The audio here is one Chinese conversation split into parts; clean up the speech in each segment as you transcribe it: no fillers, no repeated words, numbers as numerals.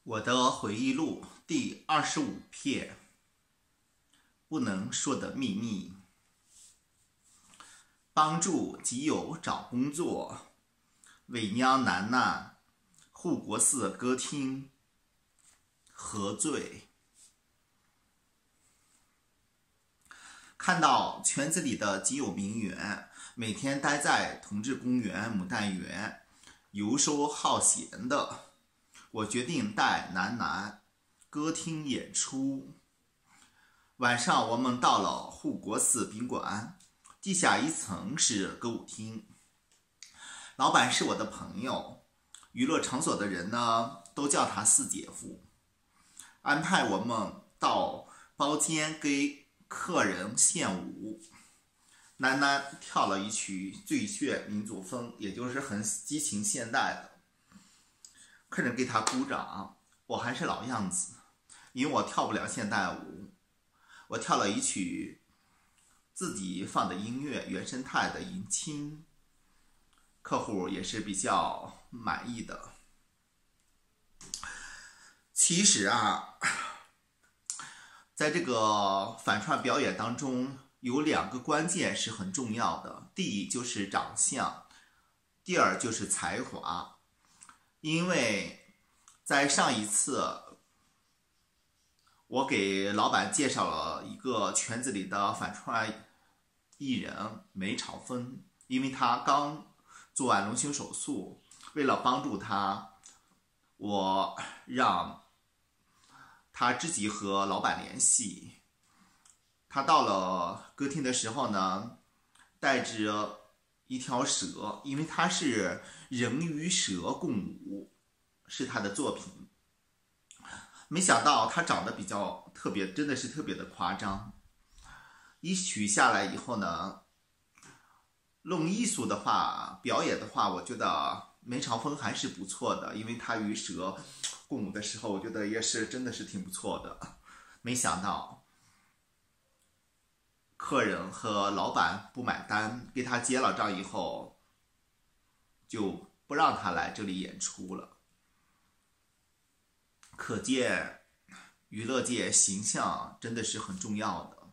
我的回忆录第25篇，不能说的秘密。帮助基友找工作，伪娘楠楠，护国寺歌厅，何罪？看到圈子里的基友名媛每天待在同志公园、牡丹园游手好闲的，我决定带楠楠歌厅演出。晚上我们到了护国寺宾馆，地下一层是歌舞厅。老板是我的朋友，娱乐场所的人呢都叫他四姐夫。安排我们到包间给客人献舞。楠楠跳了一曲最炫民族风，也就是很激情现代的。客人给他鼓掌，我还是老样子，因为我跳不了现代舞。我跳了一曲自己放的音乐，原生态的迎亲，客户也是比较满意的。其实啊，在这个反串表演当中，有两个关键是很重要的，第一就是长相，第二就是才华。因为在上一次我给老板介绍了一个圈子里的反串艺人梅超风，因为他刚做完隆胸手术，为了帮助他，我让他自己和老板联系。他到了歌厅的时候呢，带着一条蛇，因为他是人与蛇共舞，是他的作品。没想到他长得比较特别，真的是特别的夸张。一曲下来以后呢，论艺术的话，表演的话，我觉得梅超风还是不错的，因为他与蛇共舞的时候，我觉得也是真的是挺不错的。没想到客人和老板不买单，给他结了账以后，就不让他来这里演出了。可见娱乐界形象真的是很重要的。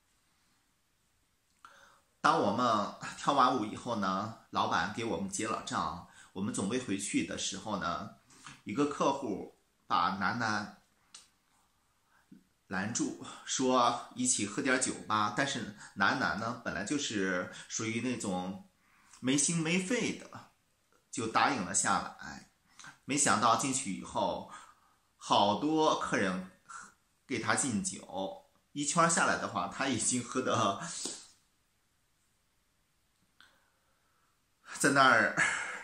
当我们跳完舞以后呢，老板给我们结了账，我们准备回去的时候呢，一个客户把楠楠拦住，说一起喝点酒吧。但是楠楠呢，本来就是属于那种没心没肺的，就答应了下来。没想到进去以后，好多客人给他敬酒，一圈下来的话，他已经喝得在那儿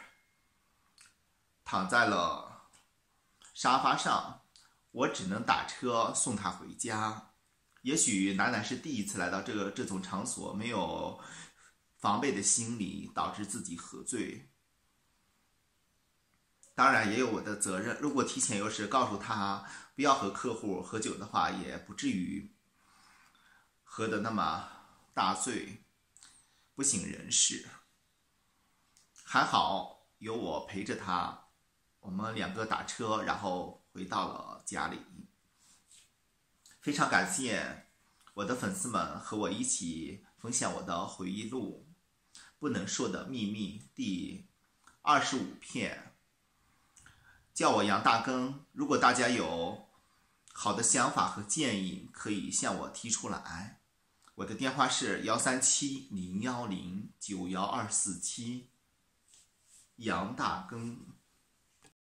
躺在了沙发上，我只能打车送他回家。也许楠楠是第一次来到这种场所，没有防备的心理，导致自己喝醉。当然也有我的责任，如果提前要是告诉他不要和客户喝酒的话，也不至于喝得那么大醉，不省人事。还好有我陪着他，我们两个打车，然后回到了家里。非常感谢我的粉丝们和我一起分享我的回忆录《不能说的秘密》第25篇。叫我杨大根，如果大家有好的想法和建议，可以向我提出来。我的电话是137-010-91247，杨大根。